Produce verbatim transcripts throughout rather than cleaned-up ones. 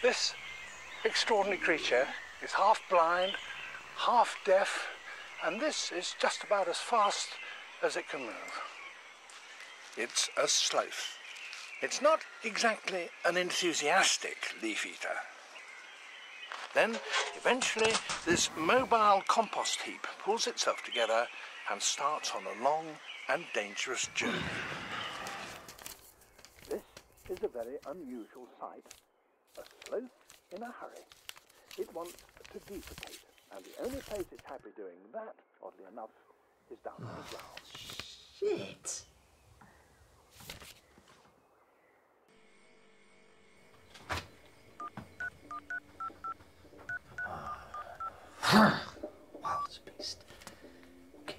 This extraordinary creature is half blind, half deaf, and this is just about as fast as it can move. It's a sloth. It's not exactly an enthusiastic leaf eater. Then, eventually, this mobile compost heap pulls itself together and starts on a long and dangerous journey. This is a very unusual sight. A sloth in a hurry. It wants to defecate, and the only place it's happy doing that, oddly enough, is down on the ground. Shit. Wild beast. Okay.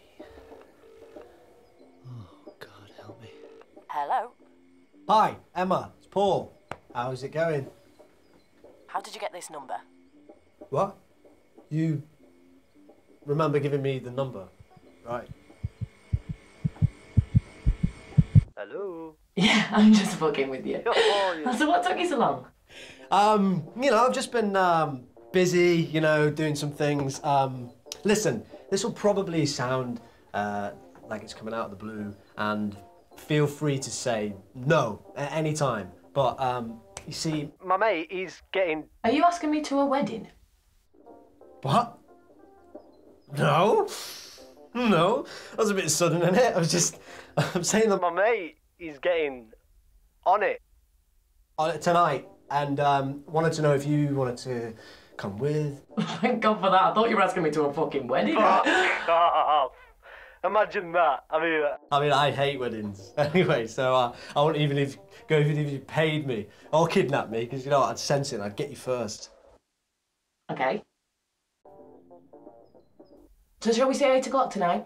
Oh, God help me. Hello? Hi, Emma. It's Paul. How's it going? How did you get this number? What? You remember giving me the number, right? Hello? Yeah, I'm just fucking with you. Oh, So what took you so long? Um, you know, I've just been um, busy, you know, doing some things. Um, listen, this will probably sound uh, like it's coming out of the blue, and feel free to say no at any time. But, um, you see... My mate, he's getting... Are you asking me to a wedding? What? No? No? That was a bit sudden, isn't it? I was just... I'm saying that... My mate, he's getting on it. On it tonight, and um, wanted to know if you wanted to come with. Thank God for that. I thought you were asking me to a fucking wedding. Oh, imagine that. I mean... Uh... I mean, I hate weddings. Anyway, so uh, I wouldn't even if, go even if you paid me or kidnapped me, because, you know, I'd sense it and I'd get you first. Okay. So shall we say eight o'clock tonight?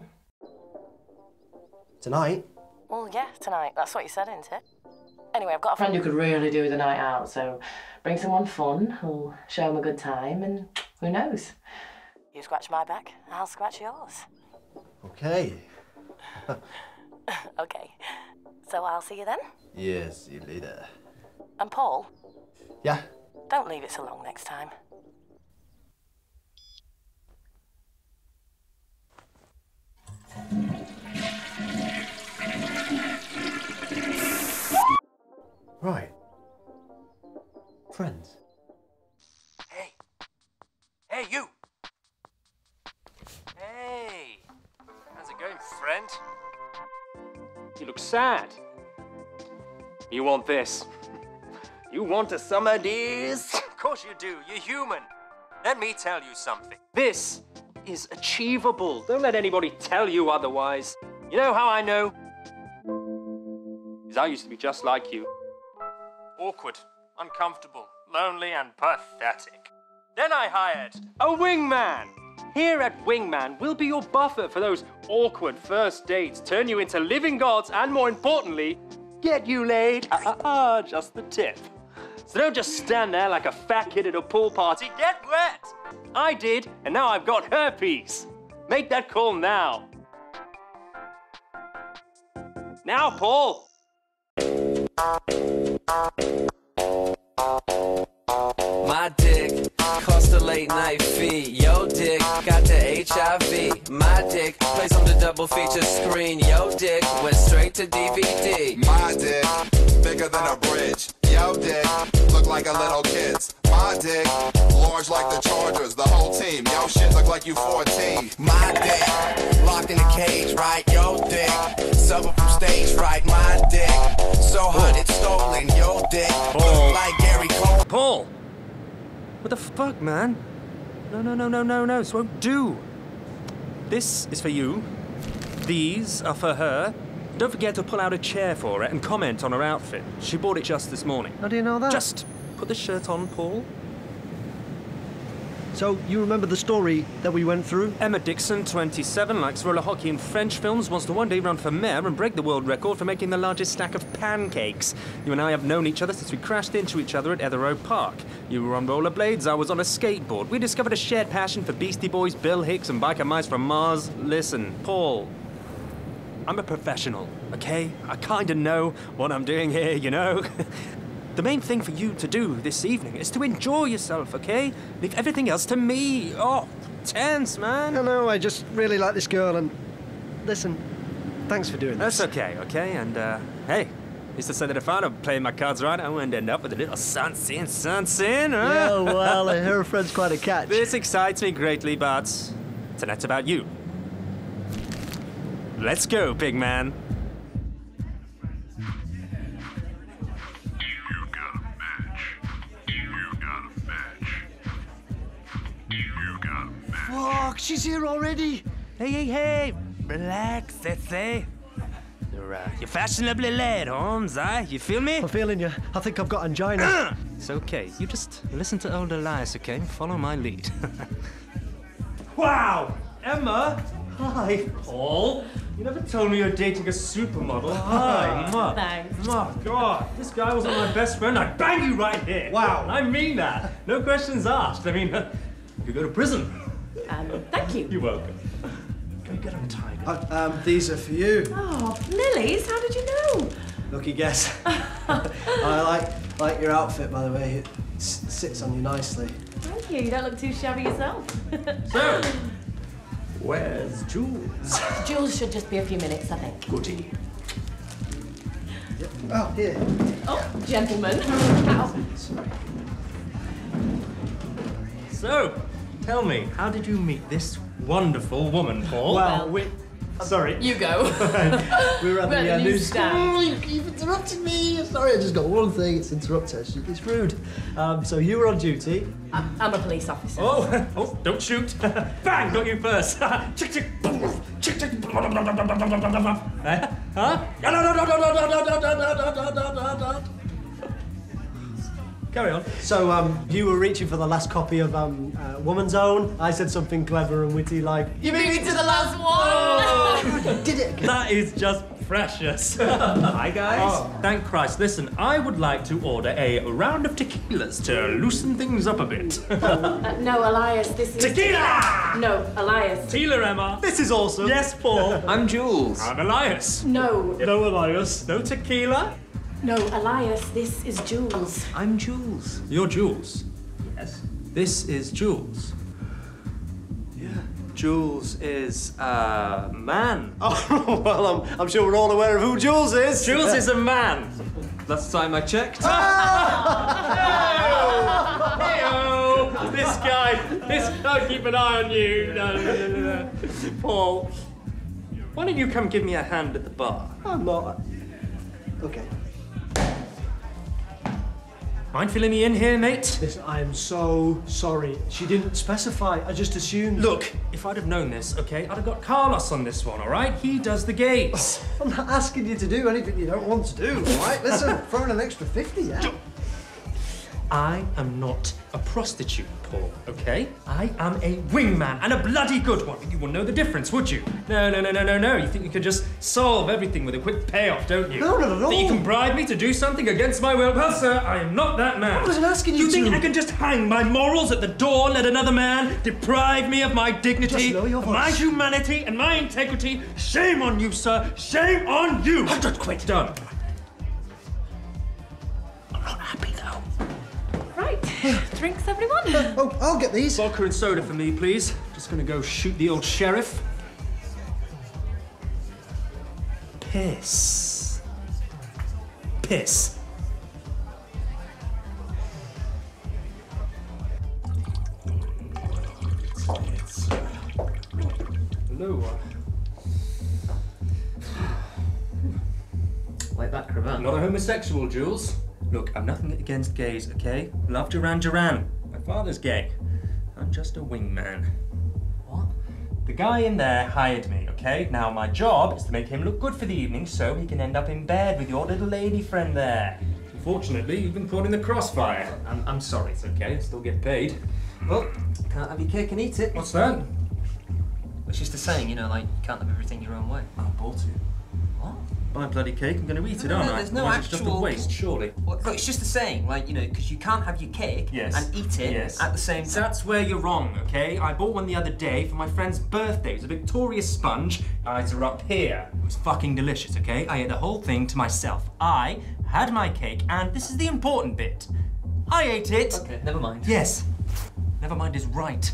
Tonight? Well, yeah, tonight. That's what you said, isn't it? Anyway, I've got a friend who could really do with a night out, so bring someone fun who'll show him a good time, and who knows? You scratch my back, I'll scratch yours. Okay. Okay. So I'll see you then? Yes, see you later. And Paul? Yeah? Don't leave it so long next time. Right. Friends. Hey. Hey, you. Hey. How's it going, friend? You look sad. You want this. You want a summer this? Of course you do. You're human. Let me tell you something. This is achievable. Don't let anybody tell you otherwise. You know how I know? Because I used to be just like you. Awkward, uncomfortable, lonely, and pathetic. Then I hired a wingman. Here at Wingman, we'll be your buffer for those awkward first dates, turn you into living gods, and more importantly, get you laid. Ah, ah, ah, just the tip. So don't just stand there like a fat kid at a pool party. Get wet. I did, and now I've got herpes. Make that call now. Now, Paul. My dick cost a late night fee. Yo dick got the H I V. My dick plays on the double feature screen. Yo dick went straight to D V D. My dick bigger than a bridge. Yo dick look like a little kid's. My dick large like the Chargers. The whole team. Yo shit look like you fourteen. My dick locked in a cage, right? Yo dick suffer from stage fright. My dick so hot it's stolen. Yo dick look like Gary Cole. Paul! What the fuck, man? No, no, no, no, no, no. This won't do. This is for you. These are for her. Don't forget to pull out a chair for her and comment on her outfit. She bought it just this morning. How do you know that? Just put the shirt on, Paul. So, you remember the story that we went through? Emma Dixon, twenty-seven, likes roller hockey in French films, wants to one day run for mayor and break the world record for making the largest stack of pancakes. You and I have known each other since we crashed into each other at Etherow Park. You were on rollerblades, I was on a skateboard. We discovered a shared passion for Beastie Boys, Bill Hicks, and biker mice from Mars. Listen, Paul, I'm a professional, okay? I kinda know what I'm doing here, you know? The main thing for you to do this evening is to enjoy yourself, okay? Leave everything else to me. Oh, tense, man. I know, I just really like this girl and... Listen, thanks for doing this. That's okay, okay? And, uh, hey, used to say that if I'd have played my cards right, I wouldn't end up with a little sunsin, sunsin, huh? Yeah, well, her friend's quite a catch. This excites me greatly, but tonight's about you. Let's go, big man. Fuck, she's here already. Hey, hey, hey, relax, that's it. You're, uh, you're fashionably late, Holmes, eh? You feel me? I'm feeling you. I think I've got angina. It's okay. You just listen to old Elias, okay? Follow my lead. Wow! Emma! Hi, Paul. You never told me you're dating a supermodel. Hi, Emma. Thanks. My God, this guy wasn't my best friend. I'd bang you right here. Wow. I mean that. No questions asked. I mean, you could go to prison. Um, thank you. You're welcome. Go get him tied. Uh, um, these are for you. Oh, lilies? How did you know? Lucky guess. I like like your outfit, by the way. It s sits on you nicely. Thank you. You don't look too shabby yourself. So, where's Jules? Jules should just be a few minutes, I think. Goody. Yep. Oh, here. Oh, gentlemen. Ow. Sorry. So, tell me, how did you meet this wonderful woman, Paul? Well, we... Sorry. You go. we were at We're the, at uh, the newsstand. Oh, you keep interrupting me. Sorry, I just got one thing. It's interrupt her. She- It's rude. Um, so you were on duty. I'm, I'm a police officer. Oh, oh, don't shoot. Bang, got you first. Chick, chick, chick, chick. Eh? Huh? Carry on. So um, you were reaching for the last copy of um, uh, Woman's Own. I said something clever and witty like... You beat me to the last one! Oh, did it again. That is just precious. Hi, guys. Oh, thank Christ. Listen, I would like to order a round of tequilas to loosen things up a bit. uh, no, Elias, this is... Tequila! No, Elias. Tequila, Emma. This is awesome. Yes, Paul. I'm Jules. I'm Elias. No. No, Elias. No tequila? No, Elias, this is Jules. I'm Jules. You're Jules. Yes. This is Jules. Yeah. Jules is a man. Oh, well, I'm, I'm sure we're all aware of who Jules is. Jules is a man. Last time I checked. Hey-oh! This guy, this guy, keep an eye on you. No, no, no, no. Paul, why don't you come give me a hand at the bar? I'm not... Okay. Mind filling me in here, mate? Listen, I am so sorry. She didn't specify. I just assumed... Look, if I'd have known this, okay, I'd have got Carlos on this one, all right? He does the gates. I'm not asking you to do anything you don't want to do, all right? Listen, throw in an extra fifty, yeah? I am not a prostitute, Paul, okay? I am a wingman, and a bloody good one. You wouldn't know the difference, would you? No, no, no, no, no, no. You think you could just solve everything with a quick payoff, don't you? No, not at all. Think you can bribe me to do something against my will? Well, sir, I am not that man. I wasn't asking you You think to. I can just hang my morals at the door and let another man deprive me of my dignity, Just lower your of my voice. humanity, and my integrity? Shame on you, sir. Shame on you. I've just quit. Done. I'm not happy, though. Right, drinks, everyone? Oh, I'll get these. Vodka and soda for me, please. Just gonna go shoot the old sheriff. Piss. Piss. Hello. Like that cravat. I'm not a homosexual, Jules. Look, I'm nothing against gays, okay? Love Duran Duran. My father's gay. I'm just a wingman. What? The guy in there hired me, okay? Now my job is to make him look good for the evening so he can end up in bed with your little lady friend there. Unfortunately, you've been caught in the crossfire. I'm, I'm sorry, it's okay. I still get paid. Well, can't have your cake and eat it. What's that? It's just a saying, you know, like, you can't have everything your own way. I bought it. What? Buy bloody cake, I'm going to eat it, No, aren't no, I? there's no Otherwise it's just a actual- waste, surely. Well, look, it's just a saying, like, you know, because you can't have your cake Yes. and eat it Yes. at the same time. That's where you're wrong, okay? I bought one the other day for my friend's birthday. It was a Victoria sponge. Eyes are up here. It was fucking delicious, okay? I ate the whole thing to myself. I had my cake, and this is the important bit. I ate it. Okay, never mind. Yes. Never mind is right.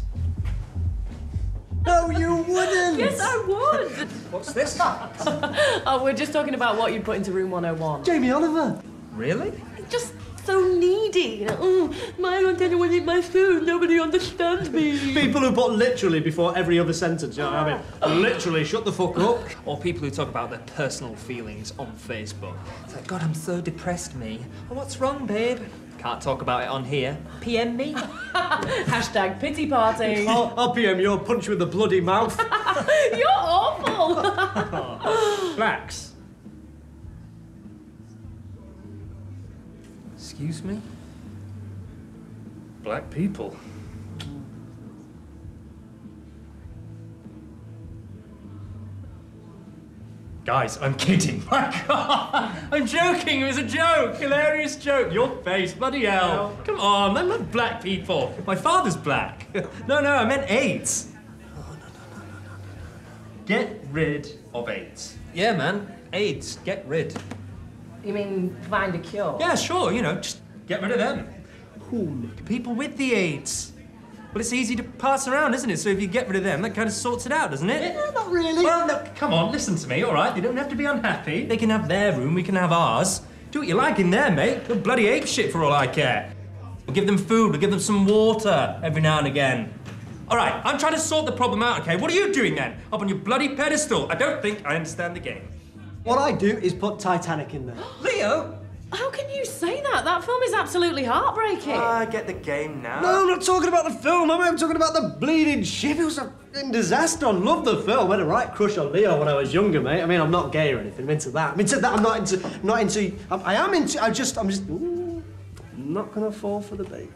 No, you wouldn't! Yes, I would! What's this? Oh, we're just talking about what you'd put into room one oh one. Jamie Oliver. Really? Just so needy. You know, oh, I don't tell you when I eat my food, nobody understands me. People who put literally before every other sentence, you know what I mean? Literally, shut the fuck up. Or people who talk about their personal feelings on Facebook. It's like, God, I'm so depressed, me. Oh, what's wrong, babe? Can't talk about it on here. P M me. Hashtag pity party. I'll, I'll P M you, I'll punch you with the bloody mouth. You're awful. Blacks. Excuse me? Black people. Guys, I'm kidding. My God, I'm joking. It was a joke. Hilarious joke. Your face, bloody hell. No. Come on, I love black people. My father's black. No, no, I meant AIDS. Oh, no, no, no, no, no, no, no. Get rid of AIDS. Yeah, man. AIDS. Get rid. You mean find a cure? Yeah, sure. You know, just get rid of them. Who? People with the AIDS. Well, it's easy to pass around, isn't it? So if you get rid of them, that kind of sorts it out, doesn't it? Yeah, not really. Well, no, come on, listen to me, all right? They don't have to be unhappy. They can have their room, we can have ours. Do what you like in there, mate. They'll bloody ape shit for all I care. We'll give them food, we'll give them some water every now and again. All right, I'm trying to sort the problem out, okay? What are you doing then? Up on your bloody pedestal? I don't think I understand the game. What I do is put Titanic in there. Leo? How can you say that? That film is absolutely heartbreaking. I get the game now. No, I'm not talking about the film. I'm talking about the bleeding ship. It was a fucking disaster. I love the film. I had a right crush on Leo when I was younger, mate. I mean, I'm not gay or anything. I'm into that. I'm into that. I'm not into. Not into. I'm, I am into. I just. I'm just. Ooh, I'm not gonna fall for the bait.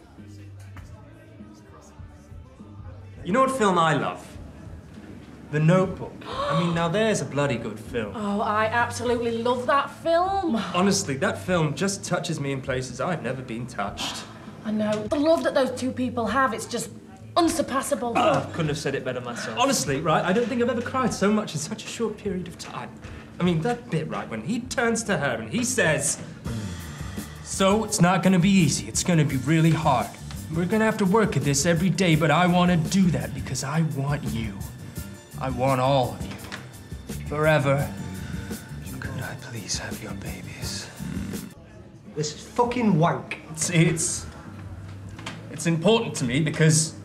You know what film I love? The Notebook. I mean, now there's a bloody good film. Oh, I absolutely love that film. Honestly, that film just touches me in places I've never been touched. I know. The love that those two people have, it's just unsurpassable. Oh, I couldn't have said it better myself. Honestly, right, I don't think I've ever cried so much in such a short period of time. I mean, that bit, right, when he turns to her and he says, so it's not gonna be easy, it's gonna be really hard. We're gonna have to work at this every day, but I wanna do that because I want you. I want all of you. Forever. Could I please have your babies? This is fucking wank. It's, it's, it's important to me because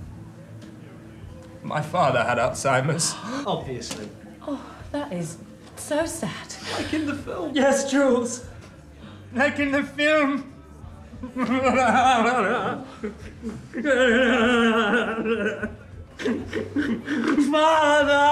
my father had Alzheimer's. Obviously. Oh, that is so sad. Like in the film. Yes, Jules. Like in the film. Father!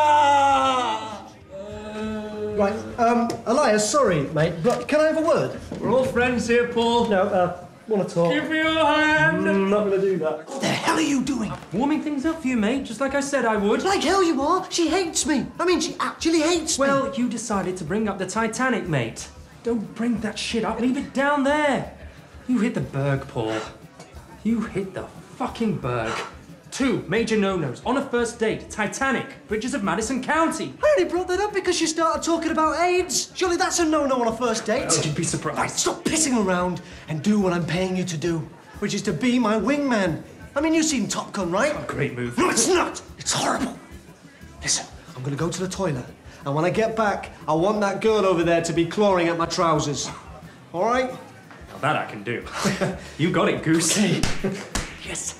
Right, um, Elias, sorry, mate, but can I have a word? We're all friends here, Paul. No, uh, wanna talk? Give me your hand! I'm not gonna do that. What the hell are you doing? Warming things up for you, mate, just like I said I would. Like hell you are. She hates me. I mean, she actually hates me. Well, you decided to bring up the Titanic, mate. Don't bring that shit up. Leave it down there. You hit the berg, Paul. You hit the fucking berg. Two major no-nos on a first date. Titanic, Bridges of Madison County. I only brought that up because you started talking about AIDS. Surely that's a no-no on a first date. Oh, you'd be surprised. Right, stop pissing around and do what I'm paying you to do, which is to be my wingman. I mean, you've seen Top Gun, right? Oh, great move. No, it's not. It's horrible. Listen, I'm gonna go to the toilet, and when I get back, I want that girl over there to be clawing at my trousers. All right? Now that I can do. You got it, Goose. Okay. Yes.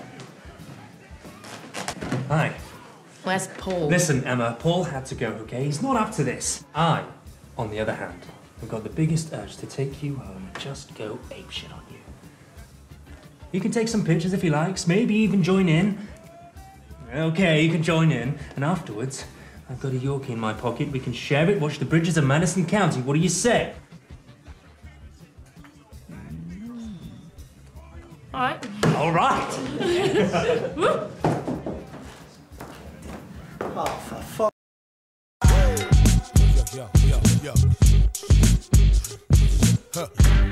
Hi. Where's Paul? Listen, Emma, Paul had to go, okay? He's not up to this. I, on the other hand, have got the biggest urge to take you home and just go apeshit on you. You can take some pictures if he likes, maybe even join in. Okay, you can join in. And afterwards, I've got a Yorkie in my pocket. We can share it, watch the Bridges of Madison County. What do you say? All right. All right. Oh, for fuck. Yo, yo, yo. Huh.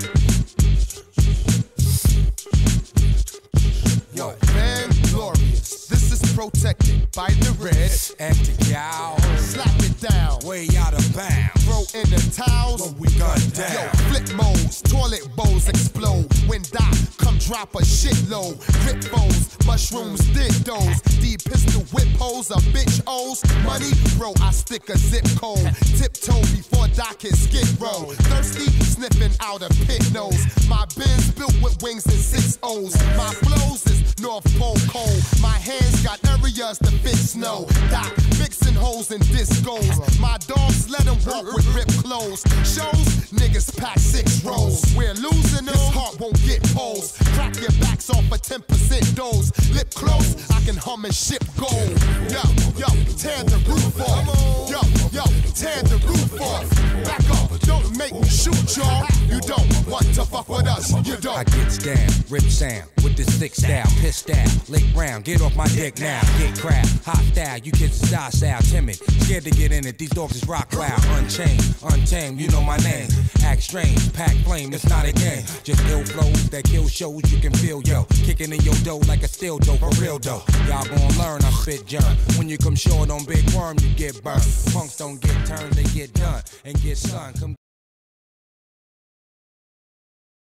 Yo, man, glorious. This is protected by the red and the gal. Slap it down. way out of bounds. Throw in the towels, when we gun down. Yo, flip modes, toilet bowls explode. When Doc come drop a shitload. Rip bowls, mushrooms, dildos. D pistol whip holes, a bitch O's. Money, bro, I stick a zip code. Tiptoe before Doc hit skid row. Thirsty, sniffing out a pit nose. My Benz built with wings and six O's. My flows is North Pole cold. My hands got areas to fit snow. Doc mixing holes and discos. My dogs let them walk with ripped clothes. Shows, niggas pack six rolls. We're losing them, this heart won't get poles. Crack your backs off for ten percent dose. Lip close, I can hum and ship gold. Yo, yo, tear the roof off. Yo, yo, tear the roof off. Back up, don't make me shoot y'all. You don't want to fuck with us, you don't. I gets down, rip sound, with this thick style, pissed out, lick round, get off my dick now, get crap, hot style, you kids is docile, timid, scared to get in it, these dogs is rock wild, unchained, untamed, you know my name, act strange, pack flame, it's not a game, just ill flows that kill shows, you can feel, yo, kicking in your dough like a steel dough, for real though, y'all gon' learn, I spit germ, when you come short on big worm, you get burned, punks don't get turned, they get done, and get sun, come